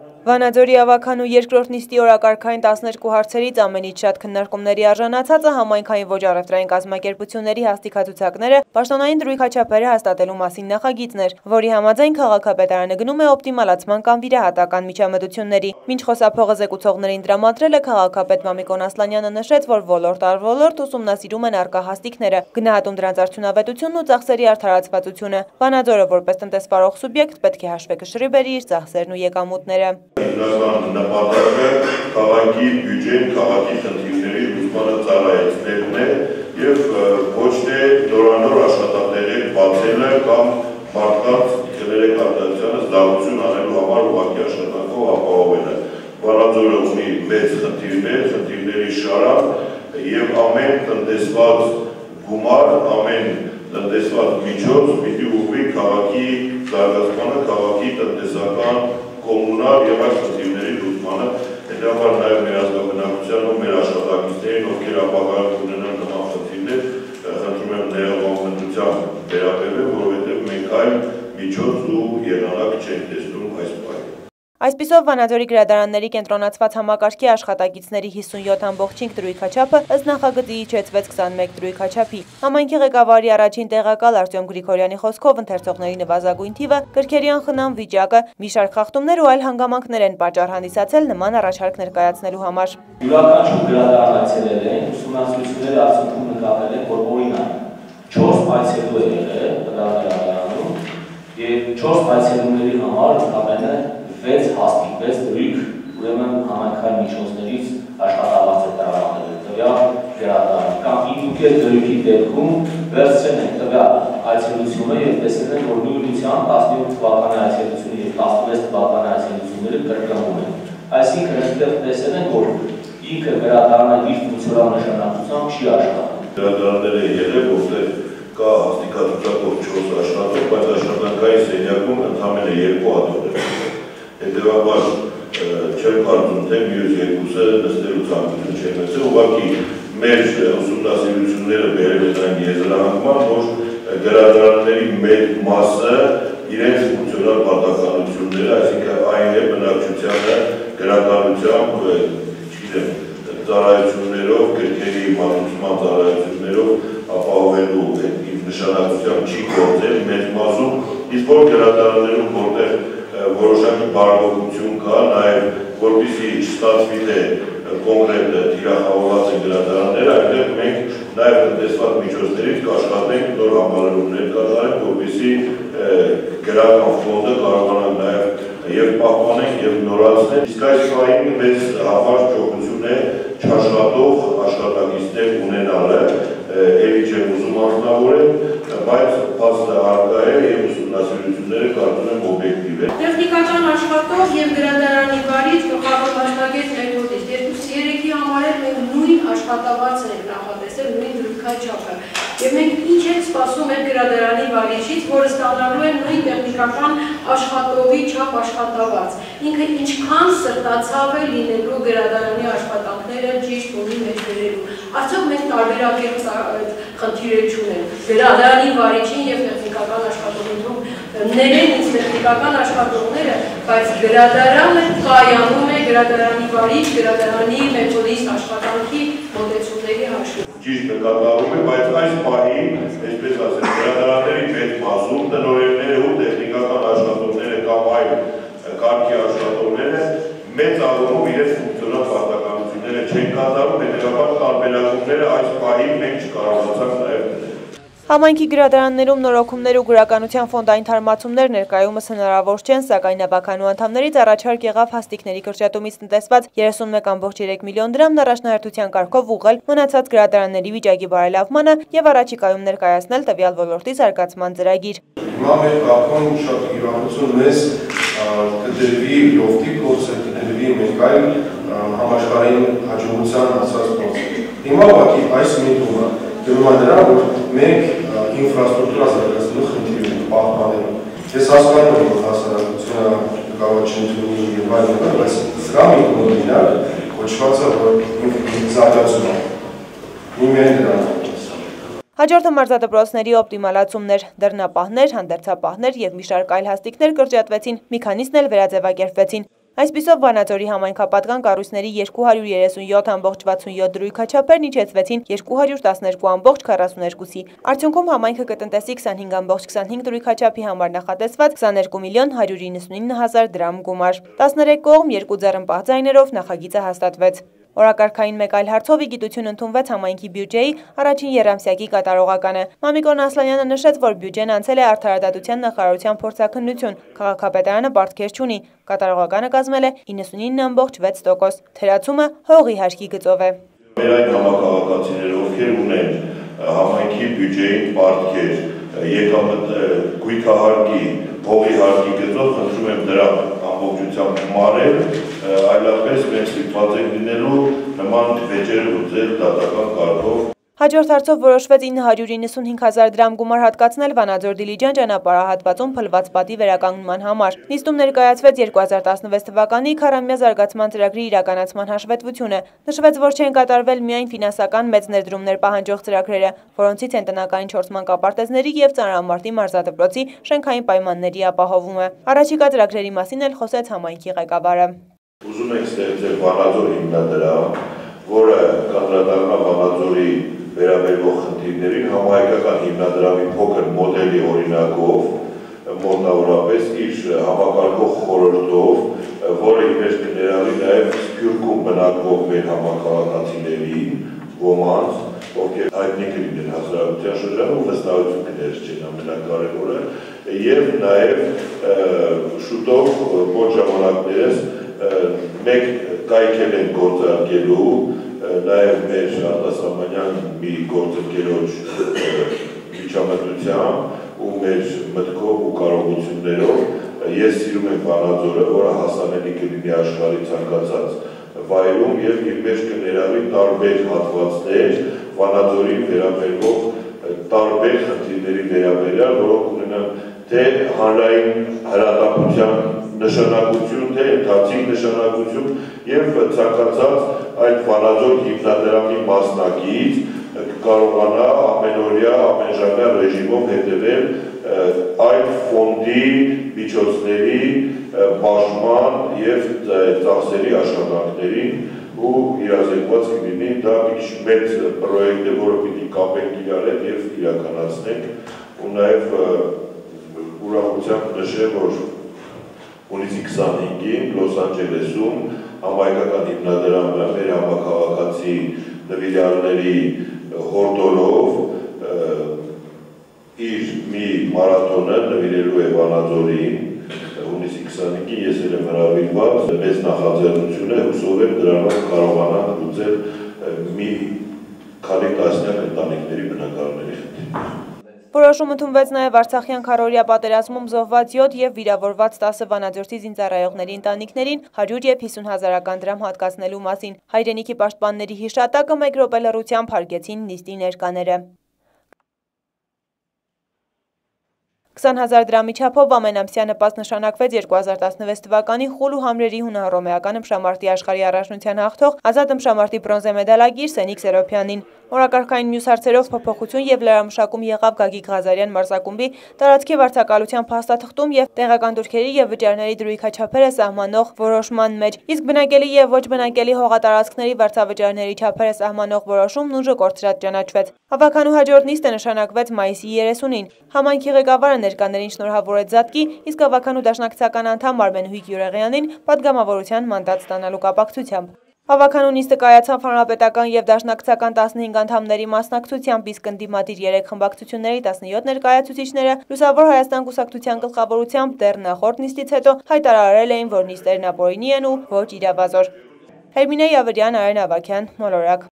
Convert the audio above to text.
Վանաձորի ավագանու երկրորդ նիստի օրակարգային 12 հարցերից ամենից շատ քննարկումների արժանացածը համայնքային ոչ առևտրային կազմակերպությունների հաստիքացուցակները պաշտոնային դրույթ խաչապերը հաստատելու մասին նախագիծն էր, որի համաձայն քաղաքապետարանը գնում է օպտիմալացման կամ վիրահատական միջամտությունների։ Մինչ խոսափողը զեկուցողներին տրամադրել է քաղաքապետ Մամիկոն Ասլանյանը նշեց, որ ոլորտ առ ոլորտ ուսումնասիրում են առկա հաստիքները, գնահատում դրանց արդյունավետությունն ու ծախսերի արդարացվածությունը։ Վանաձորը որպես տնտեսվարող սուբյեկտ պետք է հաշվեկշռի բերի իր ծախսերն ու եկամուտները։ Հիմնական նպատակը քաղաքի բյուջեն, քաղաքի խնդիրների լուծմանը ծառայեցնելն է եւ ոչ թե նորանոր աշխատատեղեր բացելը կամ մարդկանց կներեկայացանը զբաղություն անելու համար ուղղակի աշխատանքով ապահովելը։ Վանաձորը ունի մեծ խնդիրներ, խնդիրների շարան եւ ամեն տնտեսված գումար, ամեն տնտեսված միջոց պիտի ուղղվի քաղաքի զարգացմանը, քաղաքի տնտեսական կոմունալ եւ այլ խնդիրների լուծմանը, հետեւաբար նաեւ մեր ազգաբնակության ու մեր աշխատակիցներին, ովքեր ապագայում ունենան նման խնդիրներ, խնդրում եմ ներողամտությամբ վերաբերել, որովհետեւ մենք այլ միջոց ու եղանակ չենք տեսնում այս պահին։ Այսպիսով Վանաձորի գրադարանների կենտրոնացված համակարգի աշխատակիցների 57.5 դրույթ խաչապը ըստ նախագծի իջեցվեց 21 դրույթ խաչապի։ Համայնքի ղեկավարի առաջին տեղակալ Արտյոմ Գրիգորյանի խոսքով ընթերցողների նվազագույն թիվը, գրքերի անխնամ վիճակը, մի շարք խախտումներ ու այլ հանգամանքներ են պատճառ հանդիսացել նման առաջարկ ներկայացնելու համար։ Յուրաքանչյուր գրադարան այցելել են, ուսումնասիրությունների արդյունքում նկատել են, որ օրինակ 4 այցելու է եղել գրադարանում եւ 4 այցելուների համար ընդամենը 6 հաստիկ, 6 դրույթ, ուրեմն համայնքային միջոցներից աշխատավարձ է տրամադրել տվյալ գրադարանը կամ իդուկել դրույթի դեպքում վերցրել են տվյալ այցելությունը եւ տեսել են, որ նույնությամբ 17 թվականի այցելությունը եւ 16 թվականի այցելությունները կրկնվում են։ Այսինքն այստեղ տեսել են, որ ինքը գրադարանը իր ֆունկցիոնալ նշանակությամբ չի աշխատում։ Գրադարանները եղել, որտեղ կա հաստիկացուցակով 4 աշխատող, բայց աշխատանքային սենյակում ընդամենը 2 հատող է։ Հետևաբար չեմ կարծում, թե մյուս երկուսը նստելու ցանկություն չեն ունեցել, ուղղակի մեր ուսումնասիրությունները բերել են այն եզրահանգման, որ գրադարանների մեծ մասը իրենց ֆունկցիոնալ պարտականությունները, այսինքն այն է բնակչությանը գրականությամբ, չգիտեմ, ծառայություններով, գրքերի մատուցման ծառայություններով ապահովելու նշանակությամբ չի գործել մեծ մասում, իսկ որ գրադարաններում, որտեղ որոշակի բարվոքություն կա, նաև որպեսզի չստացվի թե կոնկրետ թիրախավորված են գրադարանները, այնտեղ մենք նաև տնտեսված միջոցներից կաշխատենք նոր համալրումներ կատարենք, որպեսզի գրական ֆոնդը կարողանանք նաև եւ պահպանենք եւ նորացնենք։ Իսկ այս պահին մեծ համար ճոխություն է չաշխատող աշխատակիցներ ունենալը, էլի չեմ ուզում անձնավորել, բայց փաստը առկա է եւ ուսումնասիրությունները կարծում եմ օբյեկտիվ են։ Տեխնիկական աշխատող եւ գրադարանի վարիչ գլխավոր մասնագետ մեթոդիստ, երկուսի երեքի համար էլ մենք նույն աշխատավարձն ենք նախատեսել, նույն դրույթ եւ մենք ինչ ենք սպասում այդ գրադարանի վարիչից, որը ստանալու է նույն տեխնիկական աշխատողի չափ աշխատավարձ։ Ինքը ինչքան սրտացավ է լինելու գրադարանի աշխատանքները ճիշտ ունի մեջ բերելու։ Արդյոք մենք տարբերակելու խնդիրներ չունենք։ Գրադարանի վարիչին եւ տեխնիկական աշխատողին ներեն ինձ տեխնիկական աշխատողները, բայց գրադարանը կայանում է գրադարանի վարիչ, գրադարանի մեթոդիստ աշխատանքի մոտեցումների հաշվին։ Ճիշտ նկատառում է, բայց այս պահին, այսպես ասեմ, գրադարանների մեծ մասում տնօրենները ու տեխնիկական աշխատողները կամ այլ կարգի աշխատողները մեծ առումով իրենց ֆունկցիոնալ պարտականությունները չեն կատարում, հետևաբար տարբերակումները այս պահին մենք չկարողացանք նաև դնել։ Համայնքի գրադարաններում նորոգումներ ու գրականության ֆոնդային թարմացումներ ներկայումս հնարավոր չեն, սակայն ավագանու անդամներից առաջարկ եղավ հաստիկների կրճատումից տնտեսված 31.3 միլիոն դրամն առաջնահերթության կարգով ուղղել մնացած գրադարանների վիճակի բարելավմանը եւ առաջիկայում ներկայացնել տվյալ ոլորտի զարգացման ծրագիր։ Հիմա մեր կապում շատ իրավունություն մեզ կդրվի լոֆտի փորձը, կդրվի մեկ այլ համաշխարհային հաջողության հասած փորձ։ Հիմա ուղղակի այս միտումը դնում է նրան, որ մենք ինֆրաստրուկտուրա զարգացնելու խնդիր ենք պահպանելու։ Ես հասկանում եմ, որ հասարակությունը կարող չընդունի եւ այլն, բայց սրա միտումը ունենալ կոչվածը, որ զարգացում է։ Իմեն դրան։ Հաջորդը մարզադպրոցների օպտիմալացումներ, դռնապահներ, հանդերձապահներ եւ մի շարք այլ հաստիկներ կրճատվեցին, մի քանիսն էլ վերաձևակերպվեցին։ Այսպիսով Վանաձորի համայնքապատկան կառույցների 237.67 դրույքաչափերն իջեցվեցին 212.42-ի։ Արդյունքում համայնքը կտնտեսի 25.25 դրույքաչափի համար նախատեսված 22.199 դրամ գումար։ 13 կողմ 2 ձեռնպահ ձայներով նախագիծը հաստատվեց։ Օրակարգային մեկ այլ հարցով ի գիտություն ընդունվեց համայնքի բյուջեի առաջին եռամսյակի կատարողականը։ Մամիկոն Ասլանյանը նշեց, որ բյուջեն անցել է Արդարադատության նախարարության փորձաքննություն, քաղաքապետարանը պարտքեր չունի, կատարողականը կազմել է 99.6%, թերացումը հողի հաշկի գծով է։ Մեր այն համակարգացիներ, ովքեր ունեն համայնքի բյուջեին պարտքեր, գույքահարկի, հողի հարկի գծով, խնդրում եմ դրա ամբողջությամբ գումարել, այլապես մենք ստիպված ենք լինելու նման վեճեր լուծել դատական կարգով։ Հաջորդ հարցով որոշվեց 995.000 դրամ գումար հատկացնել Վանաձոր-Դիլիջան ճանապարհահատվածում փլված պատի վերականգնման համար։ Նիստում ներկայացվեց 2016 թվականի քառամյա զարգացման ծրագրի իրականացման հաշվետվությունը։ Նշվեց, որ չեն կատարվել միայն ֆինանսական մեծ ներդրումներ պահանջող ծրագրերը, որոնցից են տնականին 4 մանկապարտեզների եւ Ծանրամարտի մարզադպրոցի շենքային պայմանների ապահովումը։ Առաջիկա ծրագրերի մասին էլ խոսեց համայնքի ղեկավարը։ Ուզում ենք ստեղծել Վանաձոր հիմնադրամ, որը կանդրադառնա Վանաձորի վերաբերող խնդիրներին համահայկական հիմնադրամի փոքր մոդելի օրինակով, մոտավորապես իր համակարգող խորհրդով, որը իներ կներառի նաև Սփյուռքում բնակվող մեր համակարգացիներին, ոմանց, ովքեր հայտնի կլինեն հասարակության շրջանում, վստահություն կներես չեն ամենակարևորը, եւ նաև շուտով ոչ ժամանակներս մեկ կայքել են գործարկելու նաև մեր արտասահմանյան մի գործընկերոջ միջամտությամբ ու մեր մտքով ու կարողություններով ես սիրում եմ Վանաձորը, որը հասանելի կլինի աշխարհի ցանկացած վայրում եւ իր մեջ կներառի տարբեր հատվածներ Վանաձորին վերաբերող տարբեր խնդիրների վերաբերյալ, որոնք ունենան թե հանրային հրատապության նշանակություն, թե ընթացիկ նշանակություն եւ ցանկացած այդ Վանաձոր հիմնադրամի մասնակից կարողանա ամենօրյա, ամենժամյա ռեժիմով հետևել այդ ֆոնդի միջոցների բաշխման եւ ծախսերի աշխատանքներին ու իրազեկված կլինի դա մի մեծ պրոյեկտ է, որը պիտի կապենք իրար հետ եւ իրականացնենք ու նաեւ ուրախությամբ նշեմ, որ հունիսի 25-ին Լոս Անջելեսում համահայկական հիմնադրամը մեր համաքաղաքացի նվիրյալների հորդորով իր մի մարաթոնը նվիրելու է Վանաձորին հունիսի 25-ին ես էլ եմ հրավիրված, մեծ նախաձեռնություն է, հուսով եմ դրանով կարողանանք լուծել մի քանի տասնյակ ընտանիքների բնակարանների խնդիրները։ Որոշում ընդունվեց նաև Արցախյան քառօրյա պատերազմում զոհված 7 եւ վիրավորված 10 վանաձորցի զինծառայողների ընտանիքներին 150.000 դրամ հատկացնելու մասին։ Հայրենիքի պաշտպանների հիշատակը 1 րոպե լռությամբ հարգեցին նիստի ներկաները։ 20.000 դրամի չափով ամենամսյա նպաստ նշանակվեց 2016 թվականի խուլ ու համրերի հունահռոմեական ըմբշամարտի աշխարհի առաջնության հաղթող ազատ ըմբշամարտի բրոնզե մեդալագիր Սենիկ Սերոփյանին։ Օրակարգային մյուս հարցերով փոփոխություն եւ լրամշակում եղավ Գագիկ Ղազարյան մարզակումբի տարածքի վարձակալության փաստաթղթում եւ տեղական турքերի եւ վճարների դրույքաչափերը սահմանող որոշման մեջ, իսկ բնակելի եւ ոչ բնակելի հողատարածքների վարձավճարների չափերը սահմանող որոշումն ուժը կորցրած ճանաչվեց։ Հավաքանու հաջորդ նիստը նշանակվեց մայիսի 30-ին։ Համայնքի ղեկավարը ներկաներին շնորհավորեց Զատկի, իսկ հավաքանու դաշնակցական անդամ Արմենուհիկ Յուրեղյանին պատգամավորության մանդատ ստանալու կապակցությամբ։ Հավաքանու նիստը կայացավ հանրապետական եւ դաշնակցական 15 անդամների մասնակցությամբ, իսկ ընդդիմադիր 3 խմբակցությունների 17 ներկայացուցիչները Լուսավոր Հայաստան կուսակցության գլխավորությամբ դեռ նախորդ նիստից հետո հայտարարել էին, որ նիստերն ապօրինի են ու ոչ իրավազոր։ Հերմինե Յավրյան, Արեն Ավագյան, Մոլորակ։